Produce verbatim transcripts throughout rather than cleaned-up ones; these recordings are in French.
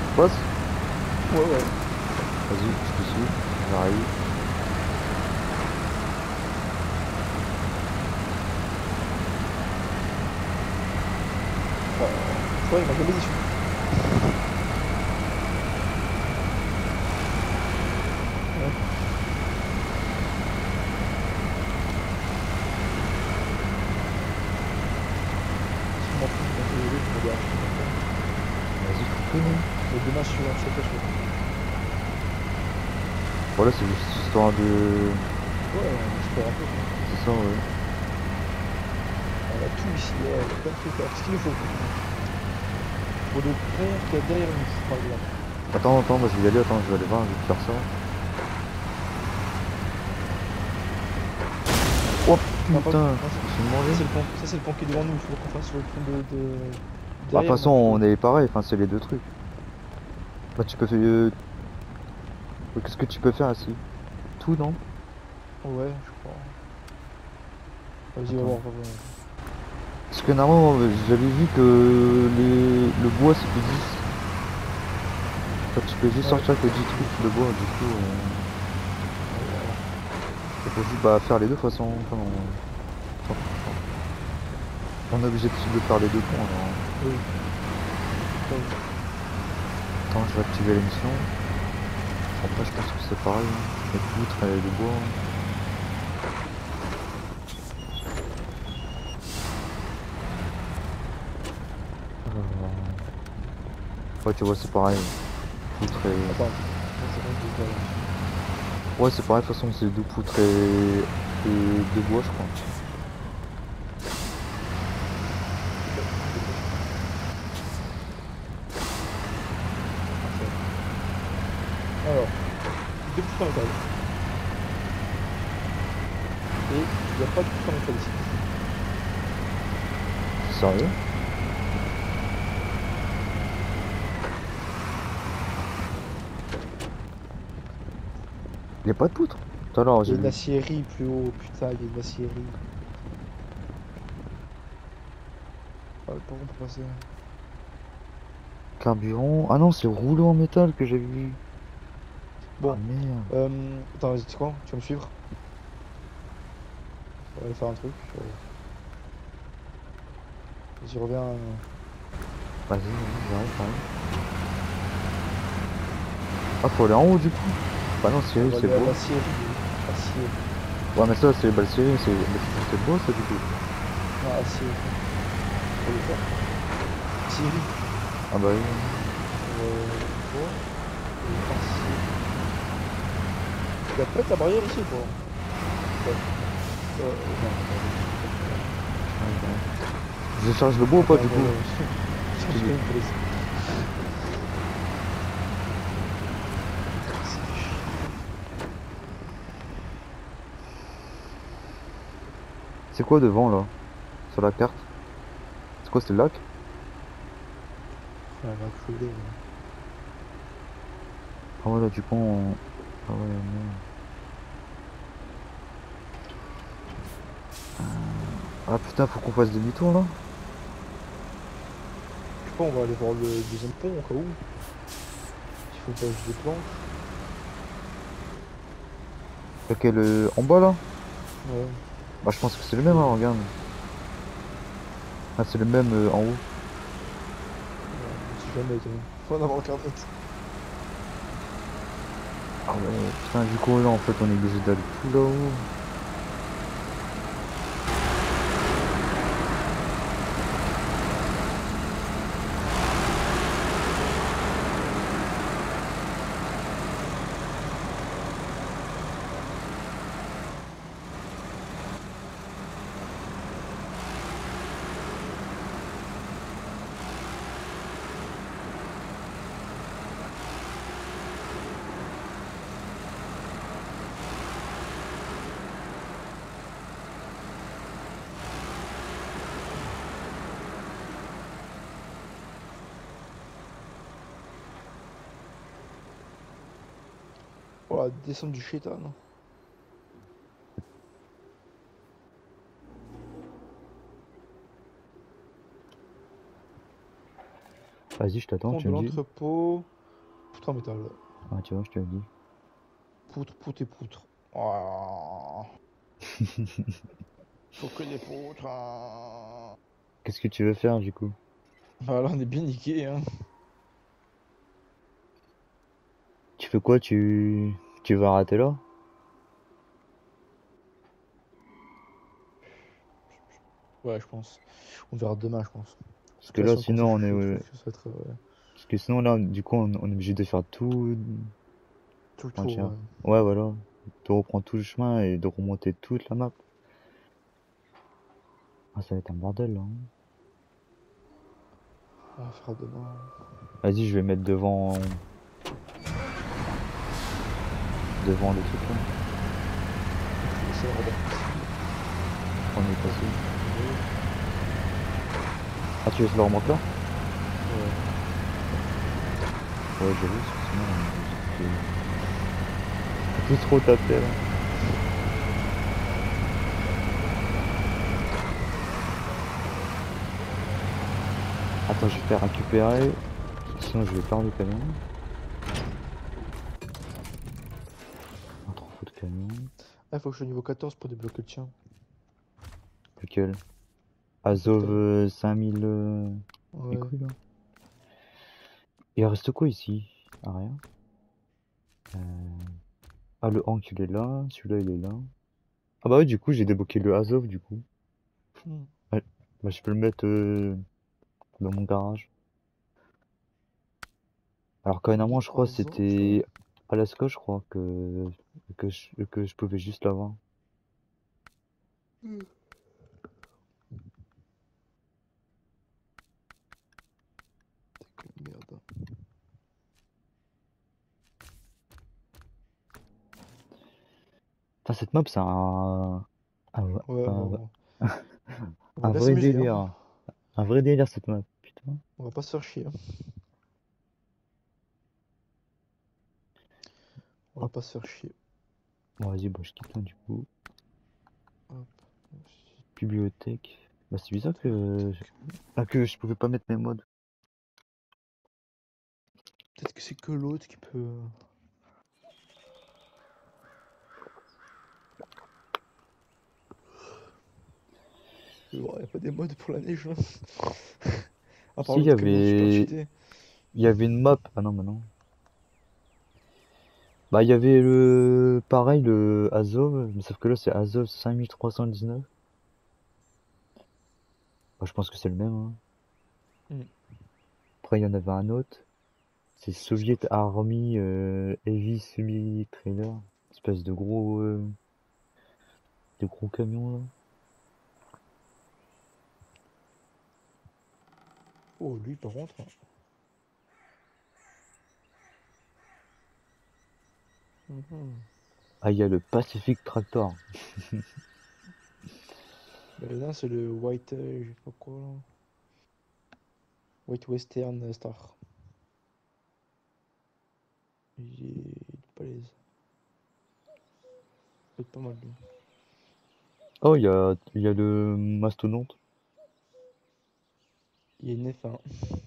Passe. Ouais, ouais. Vas-y, je te suis. J'arrive. Bah, tu vois, il m'a jamais déçu. Ouais. Je m'en fous, je m'en fous les deux, ça me dérange pas trop. Vas-y, je te prie. Mais demain, je suis un chef, je Voilà, c'est juste histoire de. Ouais, on explore un peu, quoi. C'est ça, ouais. On a tout ici, ouais, il y a plein de trucs à... Ce qu'il nous faut, franchement. Pour le pont qu'il y a derrière nous, par exemple. Attends, attends, moi je vais y aller. Attends, je vais aller voir. Je vais te faire ça. Oh Non, pas... putain, non, ça, je me suis ça, mangé. c'est le pont. Ça, c'est le pont qui est devant nous. Il faut qu'on fasse le pont de, de... Bah, de toute derrière, façon, donc... on euh, est pareil. Enfin, c'est les deux trucs. Bah, tu peux faire. euh, Qu'est-ce que tu peux faire ici? Tout, non? Ouais, je crois. Vas-y, on va Attends. voir, on va voir. Parce que normalement, euh, j'avais vu que les... le bois c'était dix. Enfin, tu peux juste Ouais, sortir que dix trucs de bois, du coup. Euh... on va voir. Il faut juste bah, faire les deux façons. Enfin, on... on est obligé de de faire les deux ponts alors. Oui, ça oui. Attends, je vais activer l'émission. Après, je pense que c'est pareil. Hein. Les poutres et le bois. Euh, Ouais, tu vois, c'est pareil. Poutres et. Attends, attends une seconde, je vais voir la mission. Ouais, c'est pareil, de toute façon, c'est deux poutres et. et deux bois, je crois. Dépêche, dépêche. Parfait. Alors, deux poutres en métal. Et il n'y a pas de poutres en métal ici. Sérieux? Il n'y a pas de poutres? Tout à l'heure, Il y j'ai a une vu. aciérie plus haut, putain, il y a une aciérie. Ah, par contre, pour passer. Carburant. Ah non, c'est rouleau en métal que j'ai vu. Ah Bon, merde. euh, attends, vas-y, tu sais quoi? Tu vas me suivre? On va aller faire un truc. euh, J'y reviens. euh, Vas-y, vas-y, j'arrive, j'arrive. Ah, faut aller en haut du coup. Bah non, On Syrie, va c'est aller à beau. l'aciérie. Acier. Ouais, mais ça, c'est bah, le Syrie, c'est mais c'est beau ça du coup. Non, aciérie. Faut le faire. Aciérie. Ah bah oui. Euh, bois et acier. Il y a peut-être la barrière ici ou pas? Ouais. Euh, non, attends, Ouais, ouais. Je charge le bois ou pas attends, du attends, coup? attends, je Tu cherche dis. quand même pour laisser. C'est fait chier. C'est quoi devant là? Sur la carte? C'est quoi, c'est le lac? Elle va crever, là. Ah ouais, là du coup, on... Ah ouais, merde. Ah putain, faut qu'on fasse demi-tour là? Je sais pas, on va aller voir le deuxième pont au cas où. S'il faut pas que je déclenche. Lequel, euh, en bas là? Ouais. Bah je pense que c'est le Je même, vais hein, voir. regarde. Ah, c'est le même euh, en haut. Ouais, on sait jamais, toi. Faut en avoir aucun doute. Ah ouais, putain, du coup là en fait on est obligé d'aller tout là-haut. Oh, la descente du chétan. Vas-y, je t'attends, Pont tu de me dis. l'entrepôt. poutre en métal. Ah, tu vois, je te le dis. Poutre, poutre et poutre. Oh, faut que des poutres. Hein. Qu'est-ce que tu veux faire du coup? Bah là, on est bien niqué, hein. Tu fais quoi? Tu, tu vas arrêter là? Ouais, je pense. On verra demain, je pense. Parce De que toute là, façon, quand sinon, je on est, fais le euh, truc, ça va être euh, parce que sinon, là, du coup, on, on est obligé de faire tout. tout le Enfin, tour. tiens. Ouais. Ouais, voilà. De reprendre tout le chemin et de remonter toute la map. Ah, ça va être un bordel là, hein. On va faire demain. Vas-y, je vais mettre devant, devant le truc là. Je vais essayer de remettre ici. On est Hop. passé. Ouais. Ah, tu laisses le remonte là? Ouais. Ouais, j'avoue, parce que sinon, on est on peut trop taper là. Attends, je vais faire récupérer. Sinon, je vais perdre le camion. Un trop fou de camion. Ah, il faut que je sois niveau quatorze pour débloquer le tien. Lequel? Le Azov capitaine. euh, cinq mille. Euh... Les Ouais. couilles là. Il reste quoi ici? Ah, rien. Euh... Ah, le Hank il est là. Celui-là il est là. Ah, bah ouais, du coup, j'ai débloqué le Azov du coup. Hmm. Ouais. Bah, je peux le mettre euh, dans mon garage. Alors qu'à un moment, Le je crois, Azov. c'était Alaska, je crois, que, que, je, que je pouvais juste l'avoir. Hmm. Putain, que merde. Enfin, cette map, c'est un, un, Ouais, un, bon. On va un bien vrai s'amuser, hein. délire. Un vrai délire, cette map. Putain. On va pas se faire chier, hein. On va Hop. pas se faire chier. Bon, vas-y, bah, je quitte là, du coup. Hop. Bibliothèque. Bah, c'est bizarre que, ah, que je pouvais pas mettre mes mods. Peut-être que c'est que l'autre qui peut. Mais bon, y a pas des modes pour la neige, hein. À part Si, il y l'autre camion super avait, cheaté. il y avait une map. Ah non, mais non. Bah, il y avait le, pareil, le Azov, mais sauf que là, c'est Azov cinq mille trois cent dix-neuf. Bah, je pense que c'est le même, hein. Hmm. Après, il y en avait un autre. C'est C'est quoi Soviet Army euh, Heavy Semi-Trailer. Espèce de gros, euh, de gros camions, là. Oh, lui, par contre. Mhm. Ah, il y a le Pacific Tractor. Mais là, c'est le White. euh, je sais pas quoi, là. White Western Star. Il est, il est balèze. Il peut être pas mal, lui. Oh, il y a, il y a le mastodonte. Il y a une F un.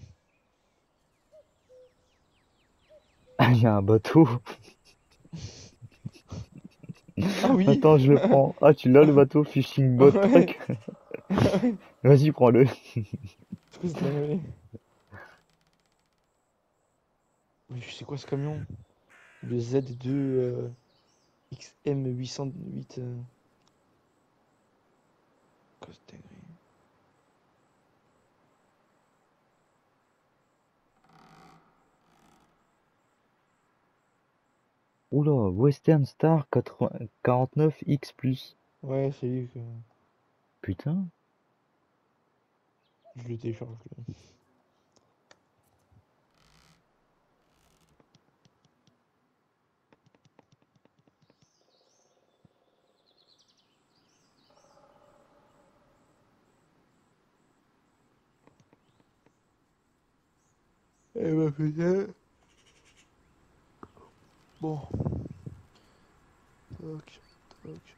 Ah, il y a un bateau. Ah oui! Attends, je le prends. Ah, tu l'as le bateau Fishing Boat Ouais! Truck. Ouais! Vas-y, prends-le. Trop cette dinguerie. Mais c'est quoi ce camion? Le Z deux euh, X M huit cent huit. Euh... Quoi cette dinguerie? Oula, Western Star quatre-vingts quarante-neuf X plus. Ouais, c'est lui que Putain. je le télécharge. Lui. Eh bah putain. Bon, toc, toc.